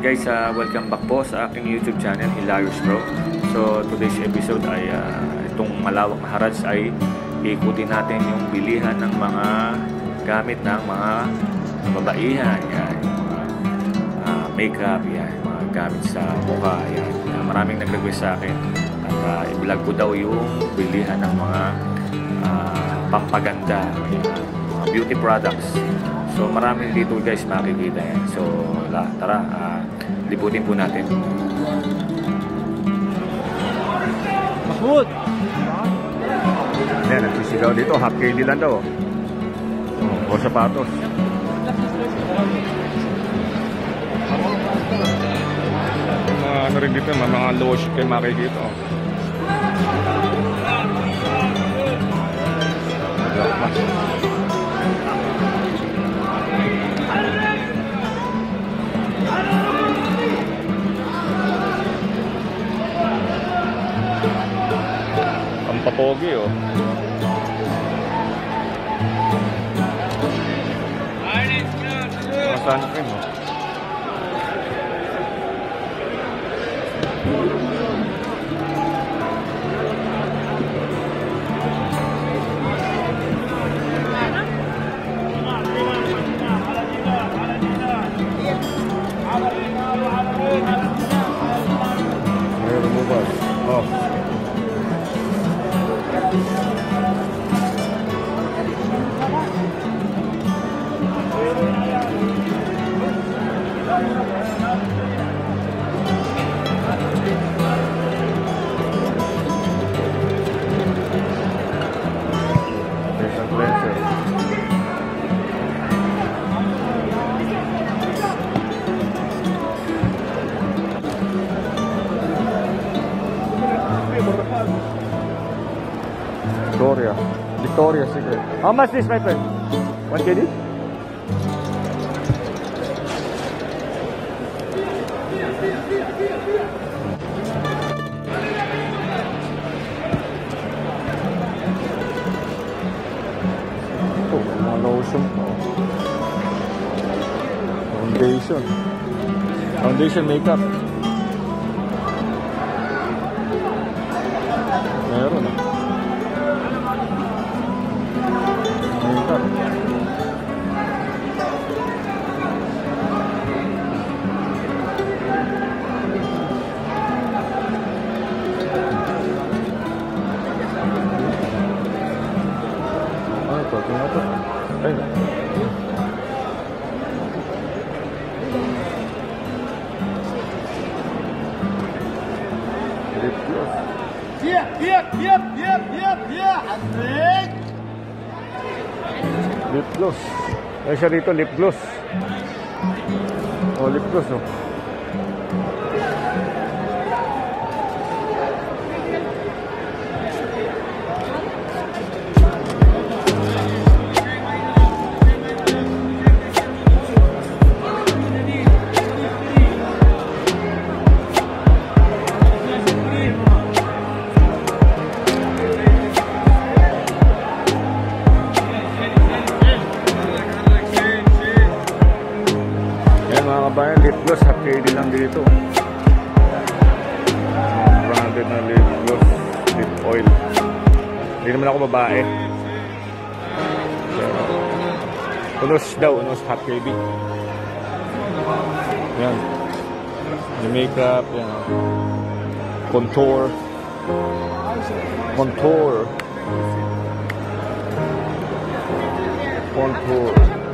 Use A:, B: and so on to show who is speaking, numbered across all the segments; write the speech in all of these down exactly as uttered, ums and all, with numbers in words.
A: guys, uh, welcome back po sa aking YouTube channel, Hilarious Bro. So today's episode ay uh, itong malawak na haraj ay ikutin natin yung bilihan ng mga gamit ng mga babaihan, yan, yung mga uh, makeup, yan, mga gamit sa mukha, yan. Uh, maraming nag-request sa akin at uh, i-vlog ko daw yung bilihan ng mga uh, pampaganda, yan, mga beauty products. So maraming dito guys makikita yan. So la, tara, uh, liputin po natin.
B: Mahmud!
A: Yan, nagsisigaw dito. Half K D lang daw. Oh, o sapatos.
B: Mga ano rin dito, mga lotion kayo makikita. Ang papogi oh. Mga sunscreen oh. May removal. Oh. Facial cleanser. Victoria. Victoria's Secret. How much this, my friend? one K D? Oh, mga lotion. Foundation. Foundation makeup. Meron ah. Makeup. Ano ito? Tingnan ito. Ay. Lip gloss.
C: Yeah, yeah, yeah, yeah, yeah, yeah, Andrek!
A: Lip gloss. Ay siya rito, lip gloss. Oh, lip gloss oh. Mga kabayan, lip gloss, half K D lang dito. Mga branded na lip gloss, lip oil. Hindi naman ako babae. So, unos daw, unos half K D. Yan. Yung makeup, yan. Contour. Contour. Contour.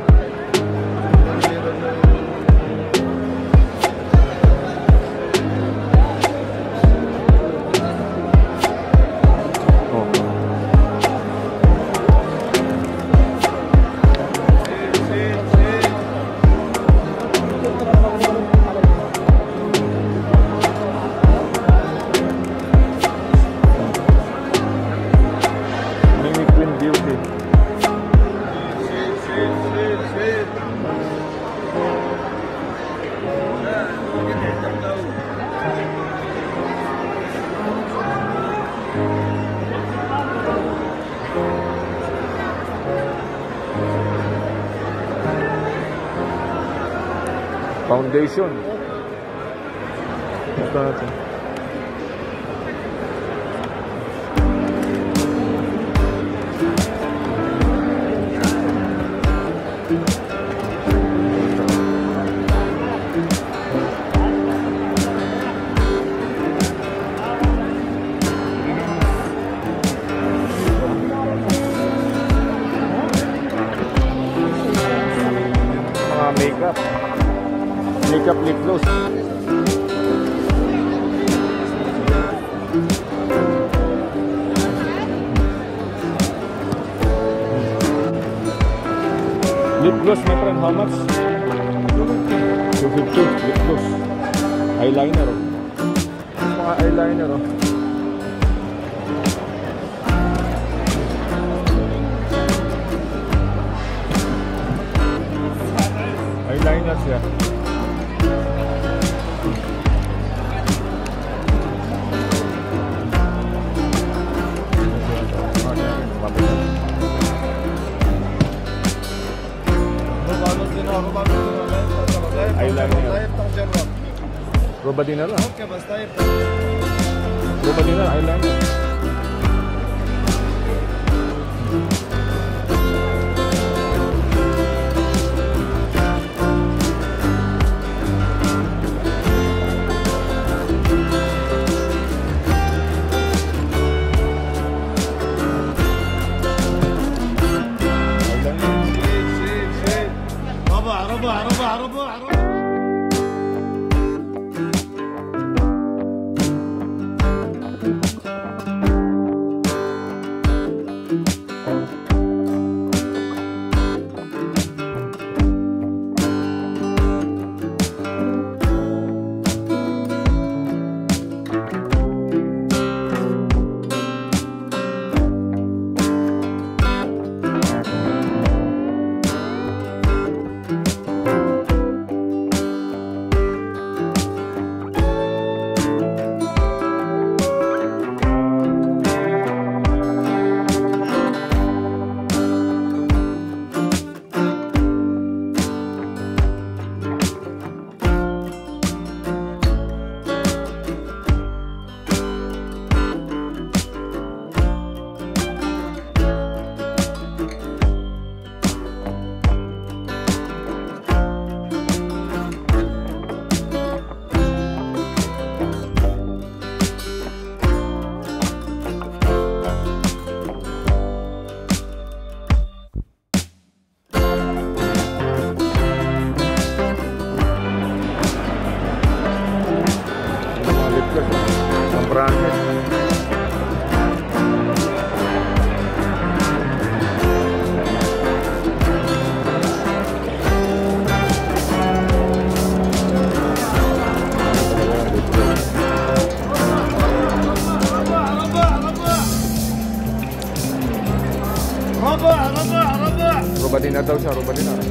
A: Beauty. Foundation.
B: natin. Makeup makeup lip gloss. Lip gloss, my friend, how much? two fifty lip gloss. Eyeliner, oh. Mga eyeliner, oh. Eyeliner siya. eyeliner. Roba dinner lah.
C: اوكي بس طيب.
B: Roba dinner eyeliner.
C: ربع ربع ربع ربع ربع
B: Roba dinner daw siya, roba dinner.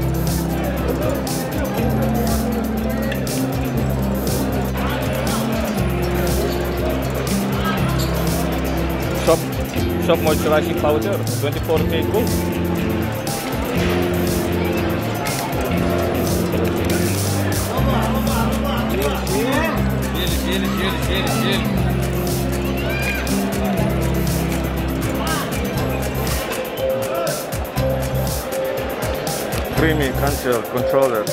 B: Shop, shop moisturizing powder, twenty-four K gold.
C: شيل شيل شيل شيل
B: Creamy cancel controller.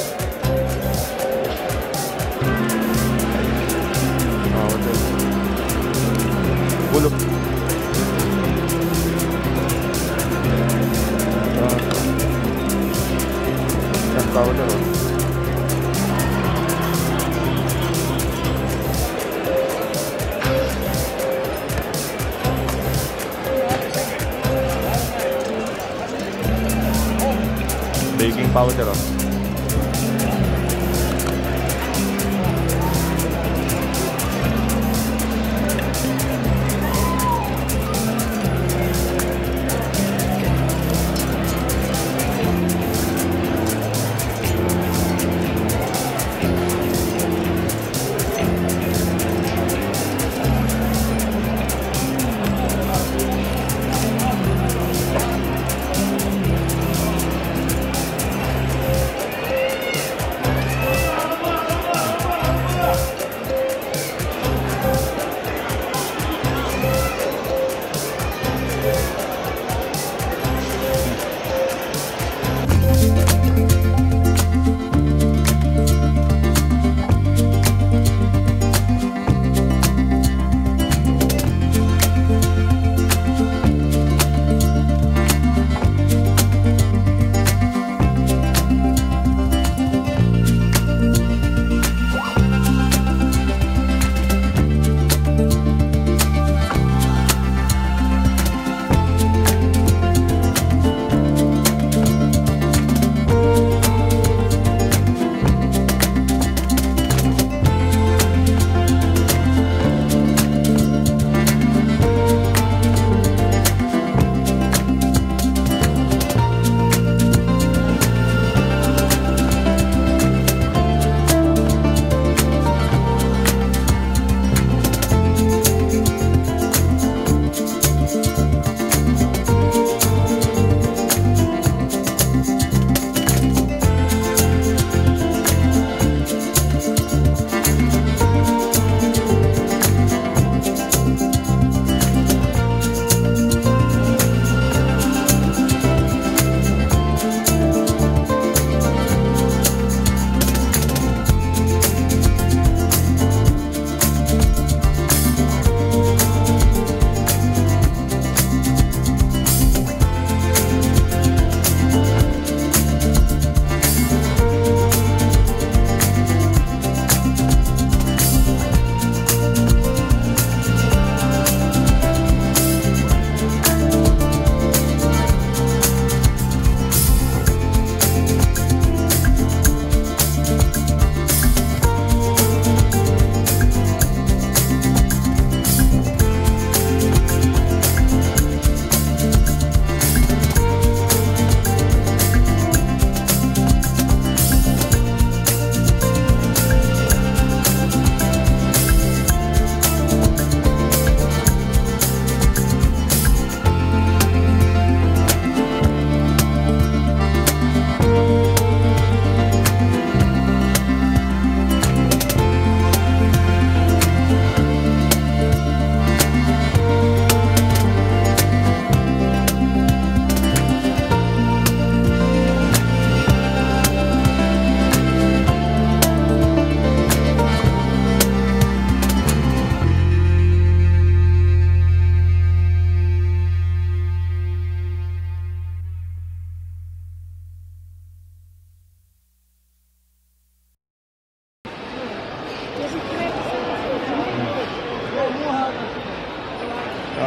B: Oh, ito. Bulok. Yan powder. Oh. Baking powder, oh.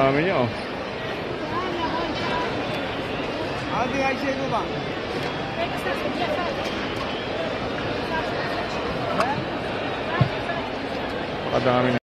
B: Dami niya oh.
C: Abi Ayşe bu bak.
B: Kadami